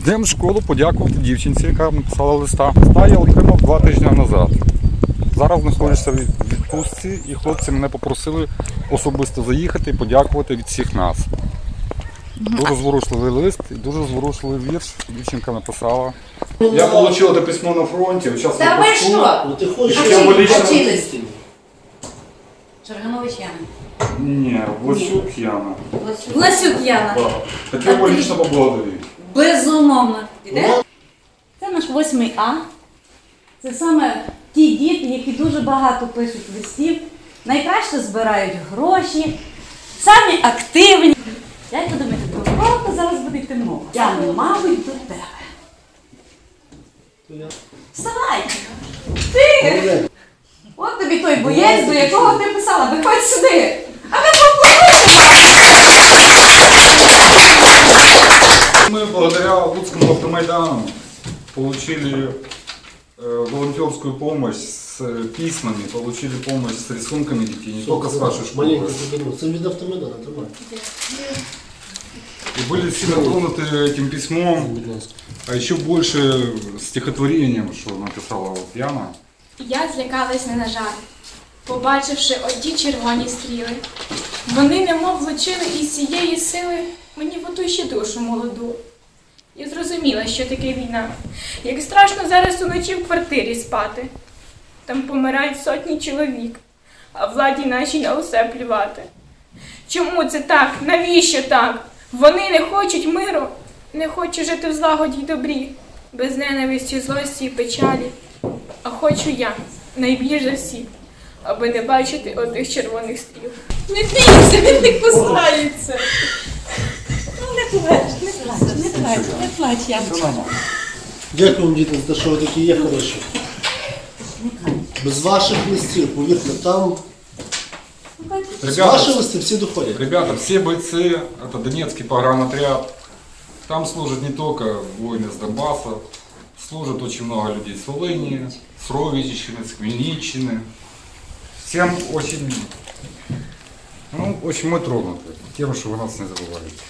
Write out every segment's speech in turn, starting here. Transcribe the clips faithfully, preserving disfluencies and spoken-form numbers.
Йдемо в школу подякувати дівчинці, яка написала листа. Листа я отримав два тижні назад. Зараз знаходжуся в відпустці, і хлопці мене попросили особисто заїхати і подякувати від всіх нас. Дуже зворушливий лист і дуже зворушливий вірш дівчинка написала. Я отримав це письмо на фронті, зараз Та ви що? Ну, ти хочеш Вчились. Черганович Яна. Ні, Власюк Яна. Власюк Яна. Хотів його лично поблагодарити. Безумовно. Іде? Це наш восьмий А. Це саме ті діти, які дуже багато пишуть листів, найкраще збирають гроші, самі активні. Як ви думаєте, то зараз буде йти мова? Яна, мабуть, до тебе. Вставай! Ти! От тобі той боєць, до якого ти писала. Виходь сюди! А ви поплатите! Мы благодаря Луцкому автомайдану получили э, волонтерскую помощь с письмами, получили помощь с рисунками детей, не только с вашей школы. Маленько заберу. Це від автомайдану, тримай. И были сильно тронуты этим письмом, а еще больше стихотворением, что написала вот Яна. Я злякалась не на жарт, побачивши оті червоні стріли. Вони немов влучили із цієї сили мені в оту ще душу молоду. Я зрозуміла, що таке війна. Як страшно зараз уночі в квартирі спати. Там помирають сотні чоловік, а владі нашій на усе плювати. Чому це так? Навіщо так? Вони не хочуть миру, не хочуть жити в злагоді й добрі, без ненависті, злості і печалі. А хочу я, найбільш за всіх, аби не бачити отих червоних стріл. Не бійся, він не кусається. Ну не плач, не плач, не плач, не плач, Яночка. Дякую, діти, за те, що ви такі є хороші. Без ваших листів, повірте, там з ваших листів всі доходять. Ребята, все бойцы, это Донецкий погранотряд. Там служат не только воины с Донбасса, служат очень много людей с Волыни, с Ровичины, с Хмельниччины. Всем очень, ну, очень мы тронуты тем, что вы нас не забываете.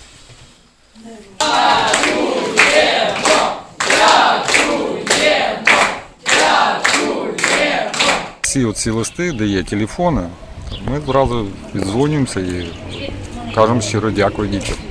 Всі оці листи, де є телефони, ми одразу віддзвонюємося і кажемо щиро дякую дітям.